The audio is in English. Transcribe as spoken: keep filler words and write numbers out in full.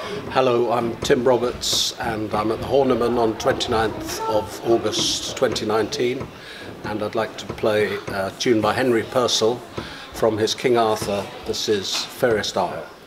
Hello, I'm Tim Roberts and I'm at the Horniman on twenty-ninth of August twenty nineteen, and I'd like to play a tune by Henry Purcell from his King Arthur. This is Fairest Isle.